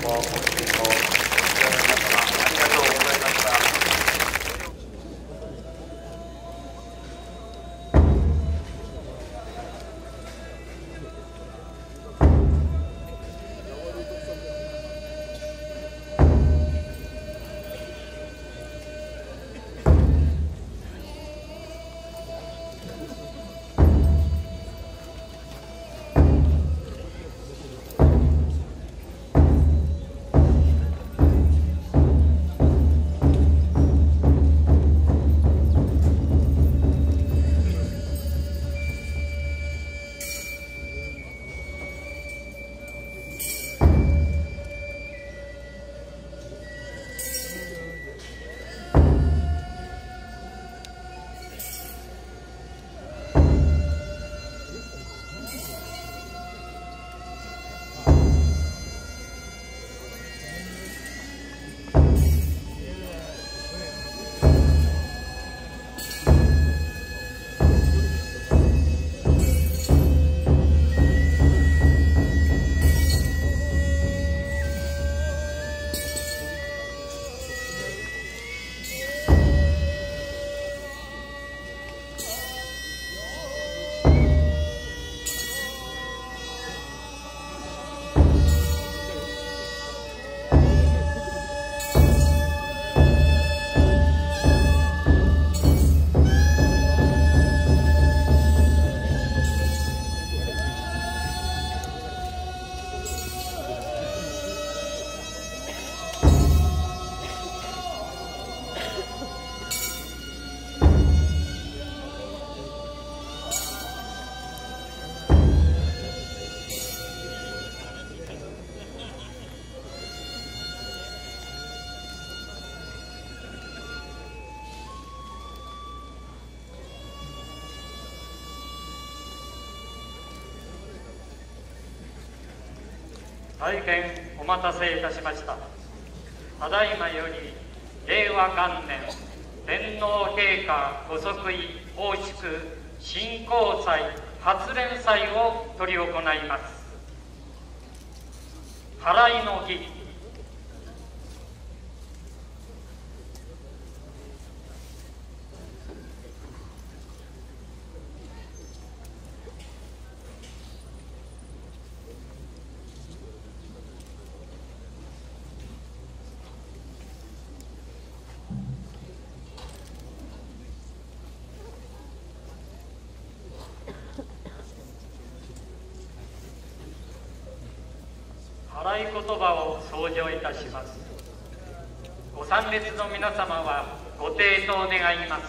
ご清聴皆様ありがとうございました。 大変お待たせいたしました。ただいまより令和元年天皇陛下ご即位奉祝神幸祭発輦祭を執り行います。払いの儀。払い言葉を奏上いたします。ご参列の皆様はご抵当願います。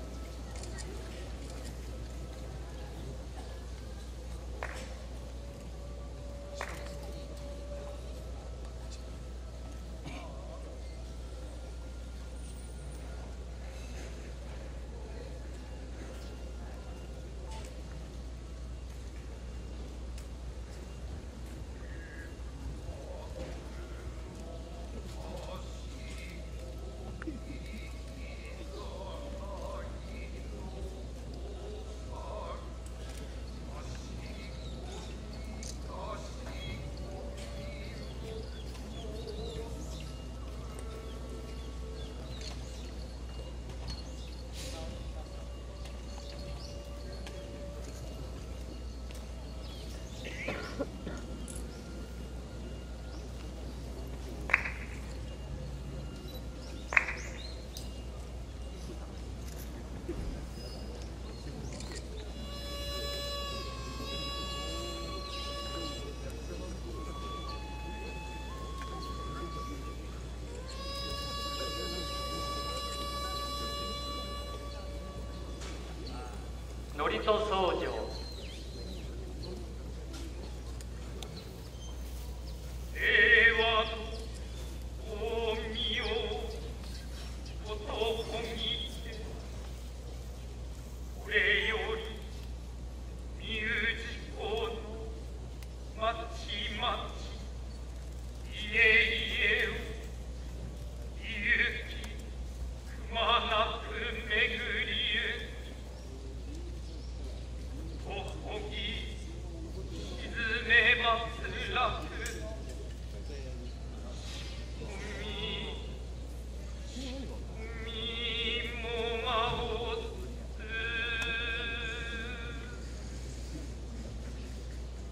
祝詞奏上。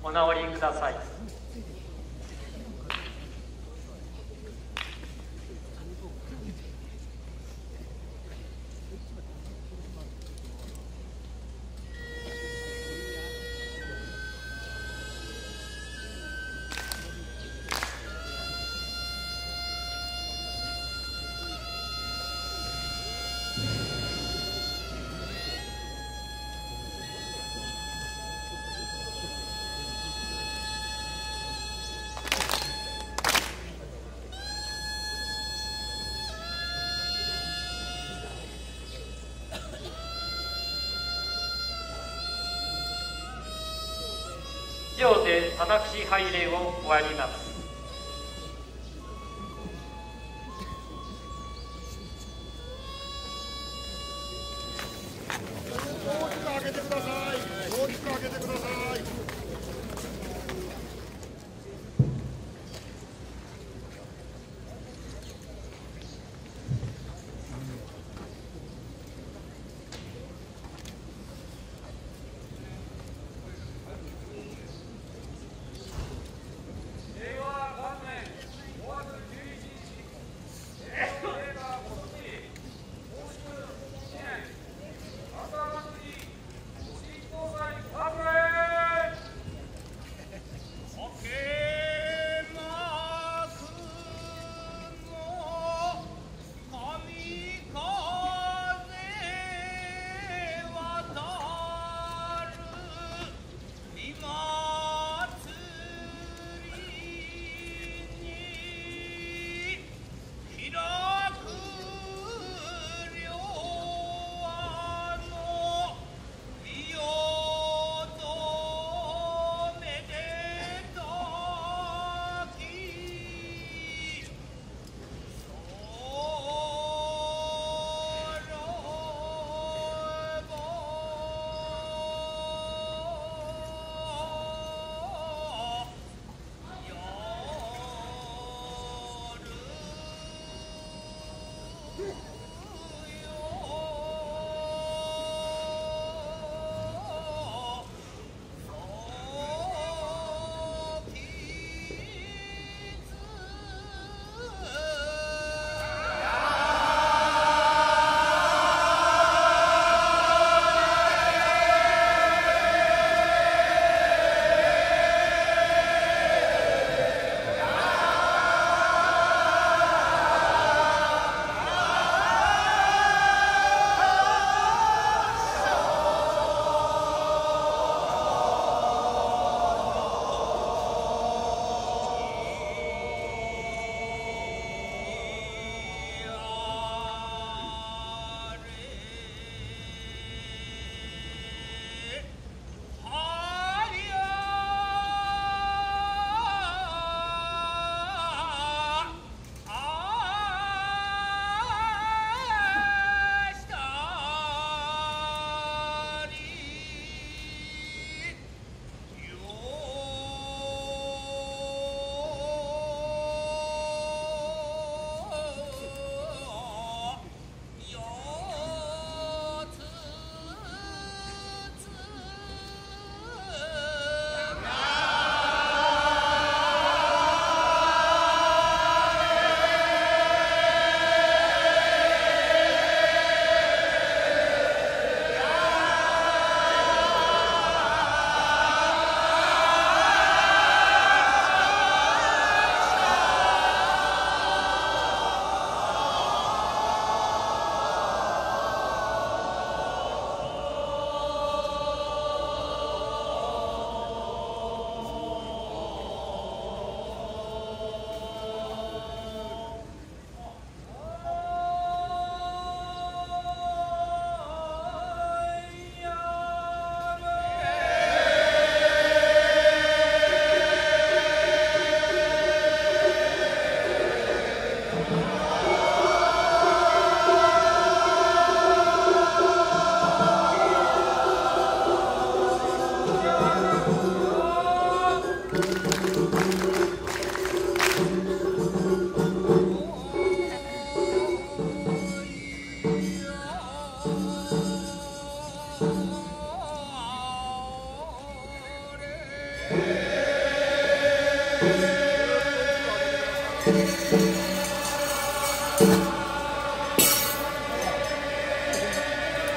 お直りください。以上で玉串拝礼を終わります。 大きく開けてください。大きく開けてください。 令和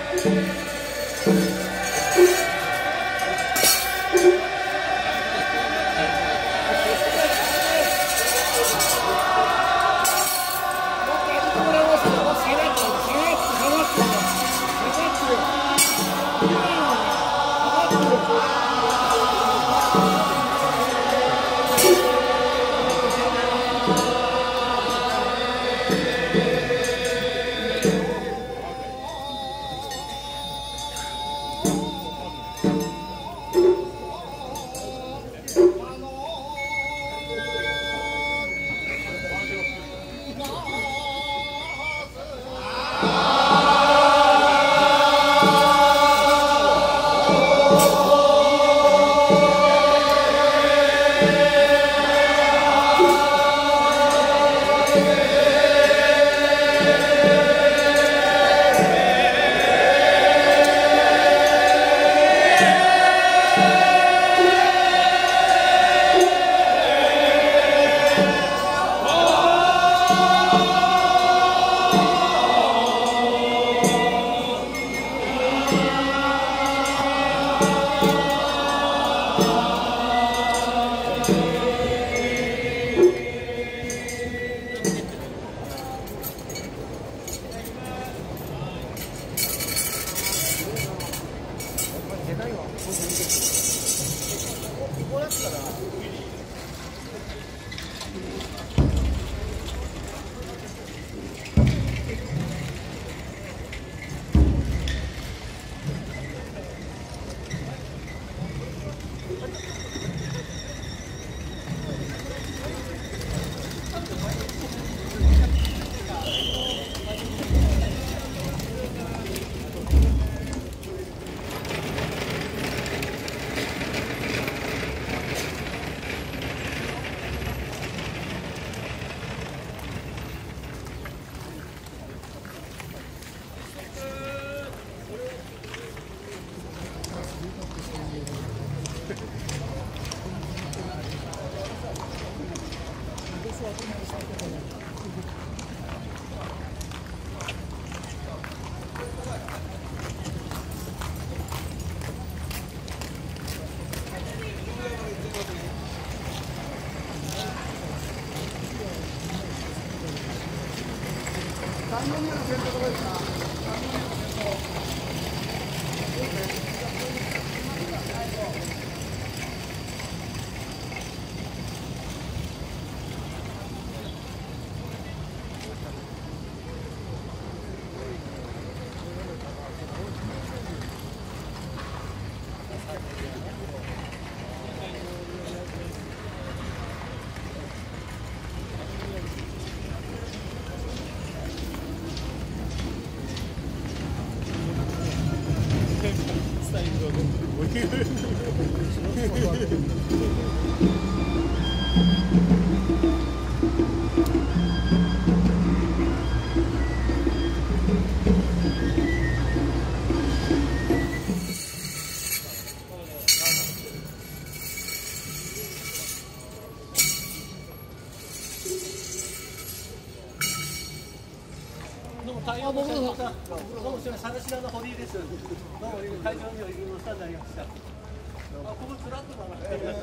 どうもすみません、サルシラの堀井です。どうも会場にはいろいろお世話になりました。ここつらっとだな。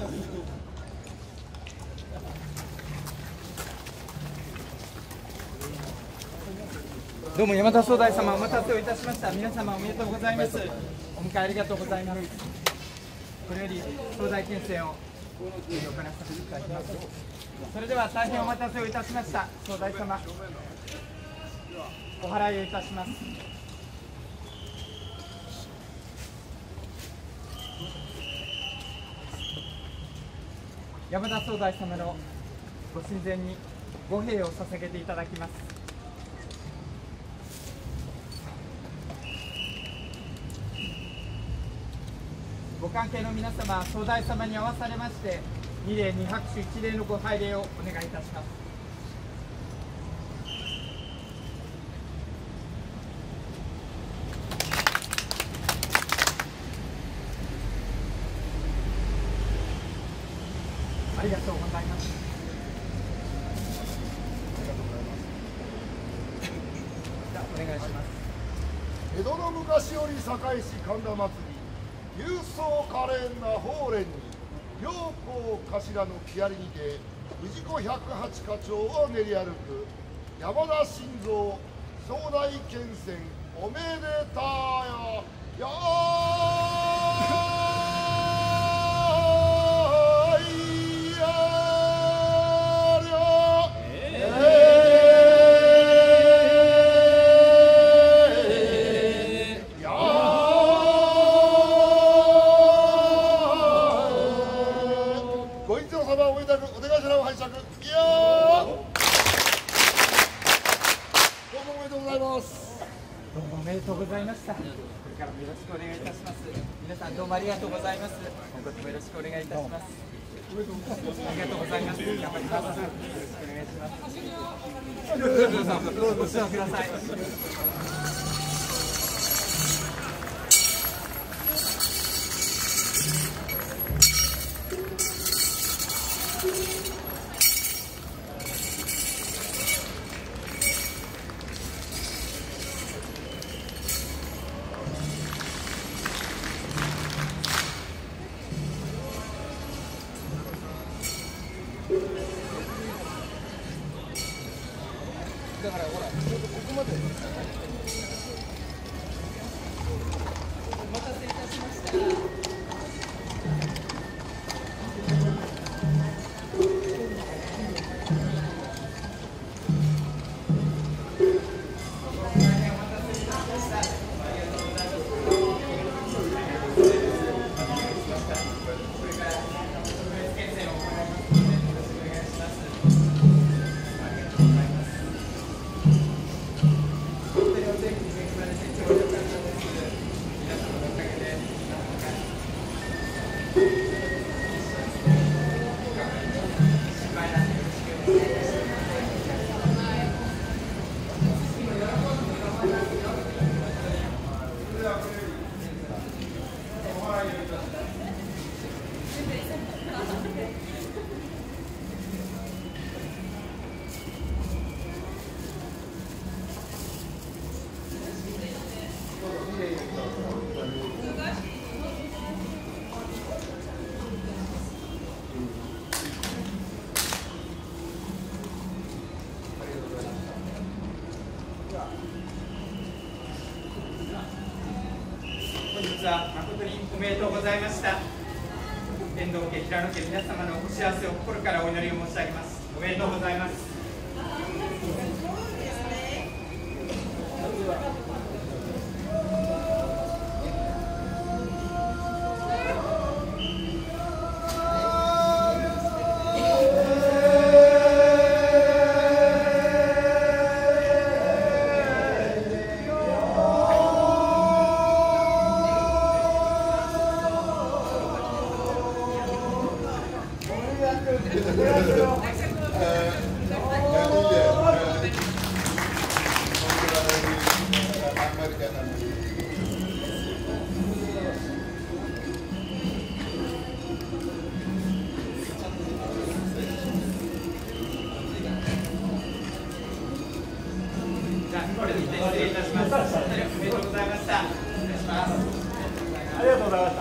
どうも山田総大様、お待たせをいたしました。皆様おめでとうございます。お迎えありがとうございます。これより総大検選を行わせていただきます。それでは大変お待たせをいたしました。総大様、お払いをいたします。山田総大様のご神前に御幣を捧げていただきます。ご関係の皆様、総大様に合わされまして二礼二拍手一礼のご拝礼をお願いいたします。ありがとうございます。じゃあお願いします。 江戸の昔より栄えし神田祭り、勇壮可憐な法蓮に、両校頭の木遣りにて、氏子108課長を練り歩く、山田新蔵、総大剣戦、おめでたや。やおめでとうございました。これからもよろしくお願いいたします。皆さんどうもありがとうございます。今後ともよろしくお願いいたします。ありがとうございます。頑張ります。よろしくお願いします。どうぞお座りください。だからほら、ちょっとここまで。お待たせいたしました。誠におめでとうございました。天童家、平野家皆様のお幸せを心からお祈りを申し上げます。おめでとうございます。これで失礼いたします。おめでとうございました。お願いします。 ありがとうございました。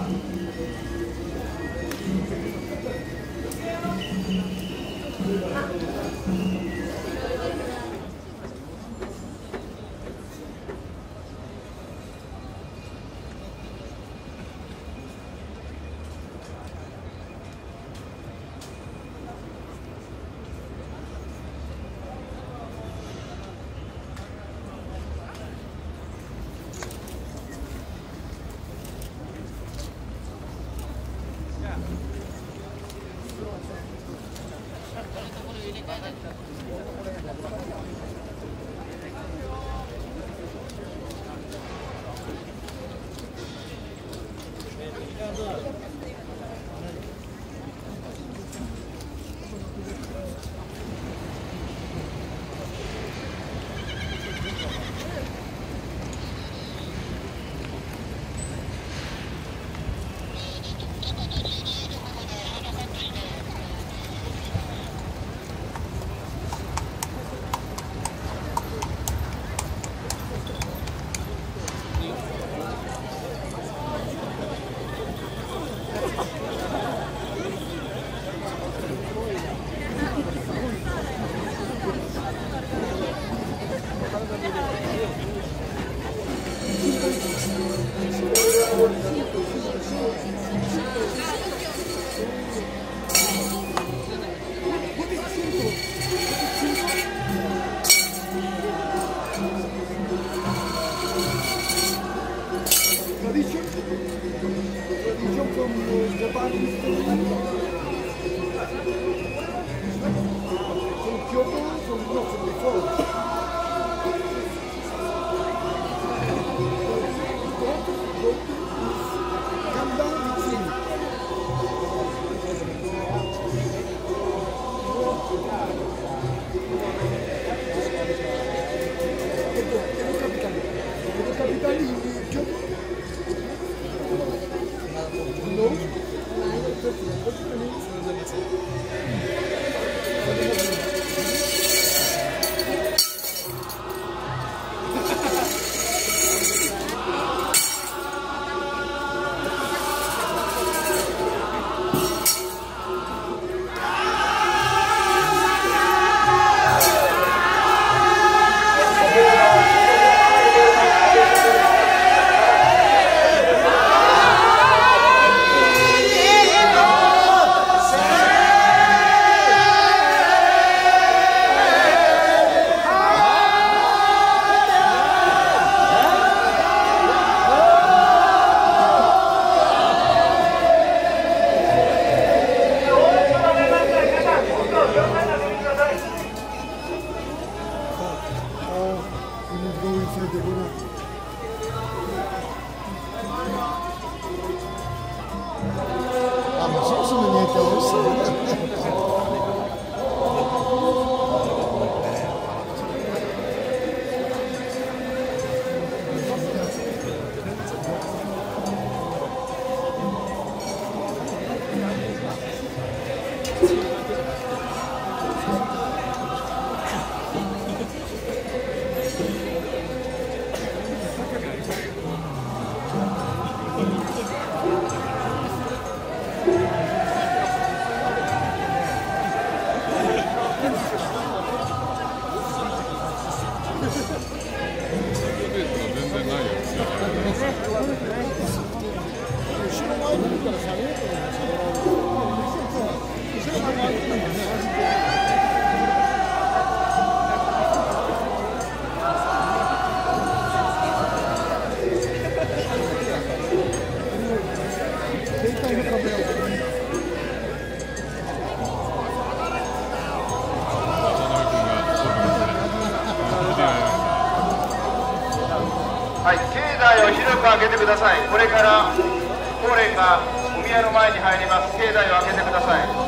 はい、境内を広く開けてください。これから法蓮がお宮の前に入ります。境内を開けてください。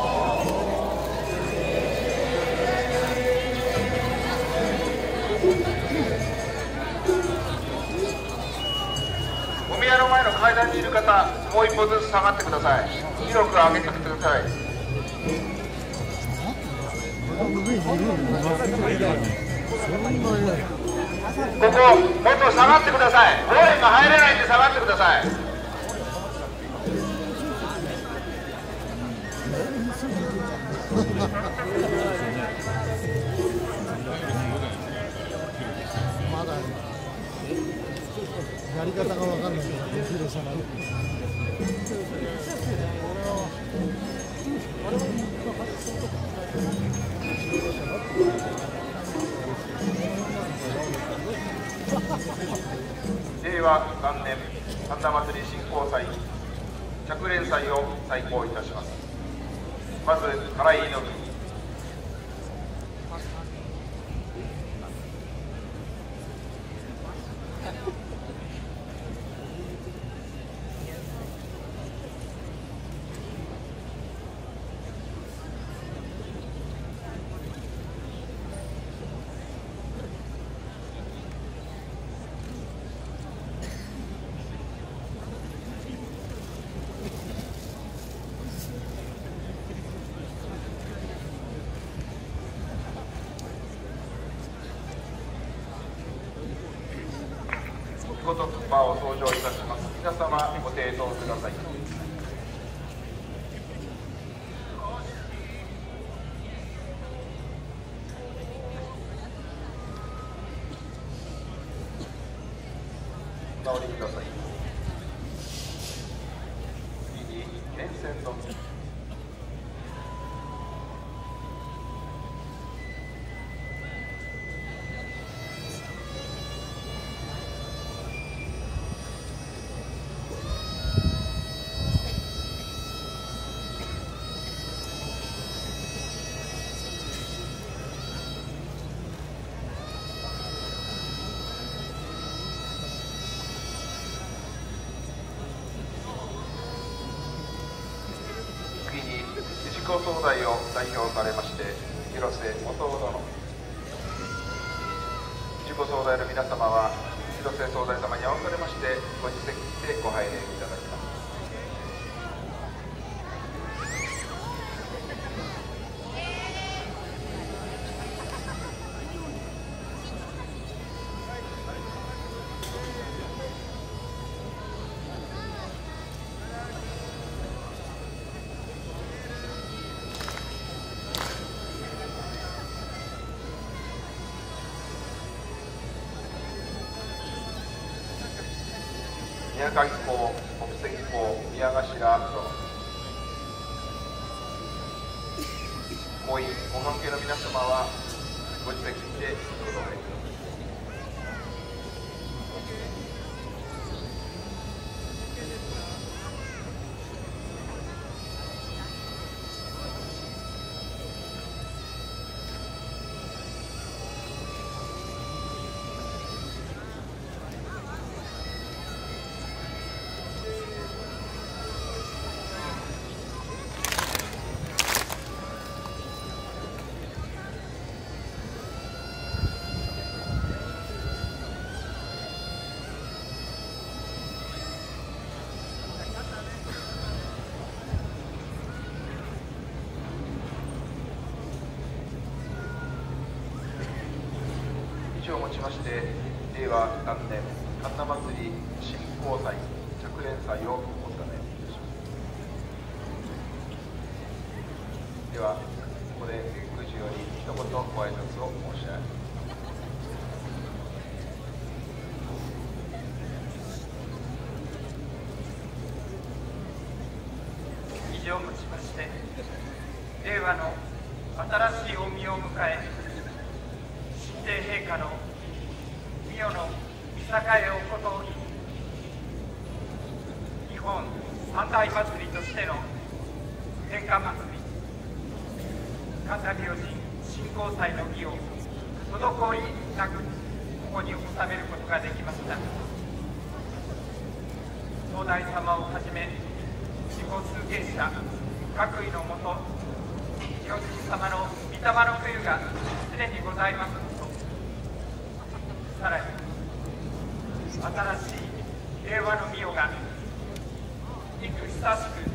お宮の前の階段にいる方、もう一歩ずつ下がってください。広く開けてください。ここ、もっと下がってください。法蓮が入れないんで下がってください。 まだやり方が分かんないけど、できる下がる。 令和元年神田祭振興祭着連祭を再興いたします。まず唐井の儀。ごとく場を登場いたします。皆様ご抵当ください。お直りください。 線のみ。次に自公総代を代表されまして広瀬元殿。自公総代の皆様は広瀬総代様に合わされましてご自席でご拝礼いただきます。宮上公、国籍公、宮頭殿。ご委員、ご関係の皆様はご自席でお答えください。以上をもちまして令和元年神田祭り振興祭着連祭をお納めいたします。ではここで宮司より一言ご挨拶を申し上げます。 以上をもちまして令和の新しいお身を迎え神帝陛下の御代の見境をこと日本三大祭りとしての天下祭り神田明神振興祭の儀を滞りなくここに収めることができました。総大様をはじめ自己崇敬者各位のもと清月様の御霊の冬が常にございますこと、さらに新しい令和の御代が幾久しく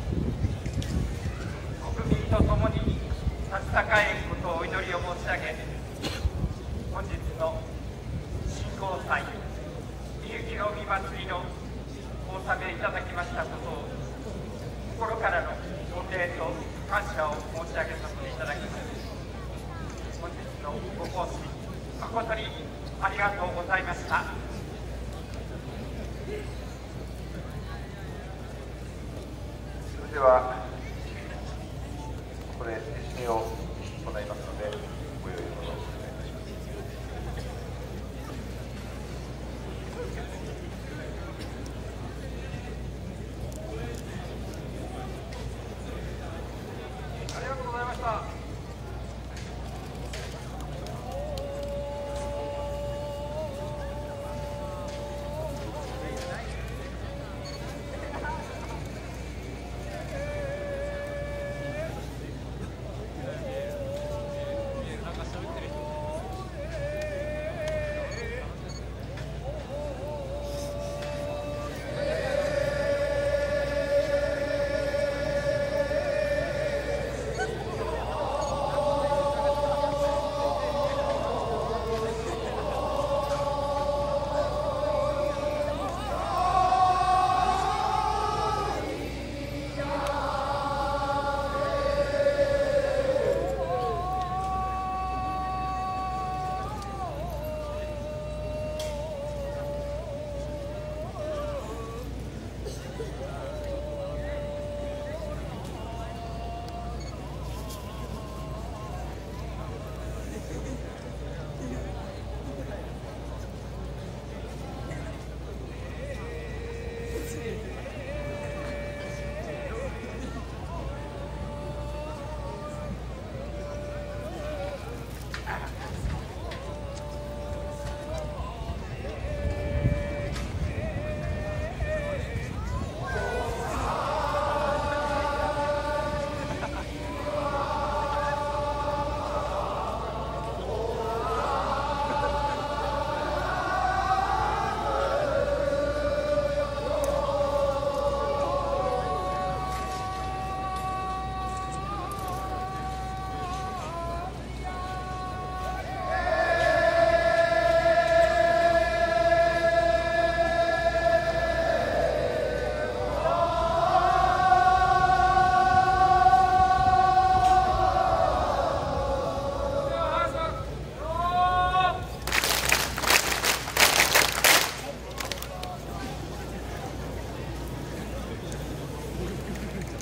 国民と共に立ち栄えることをお祈りを申し上げ、本日の振興祭みゆきの御祭りのお納めいただきましたことを心からの御礼と感謝を申し上げさせていただきます。本日のご奉仕誠にありがとうございました。 それではここで締めを行いますのでご用意をお願いいたします。 ありがとうございました。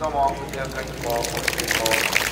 どうも、藤原健康ご清聴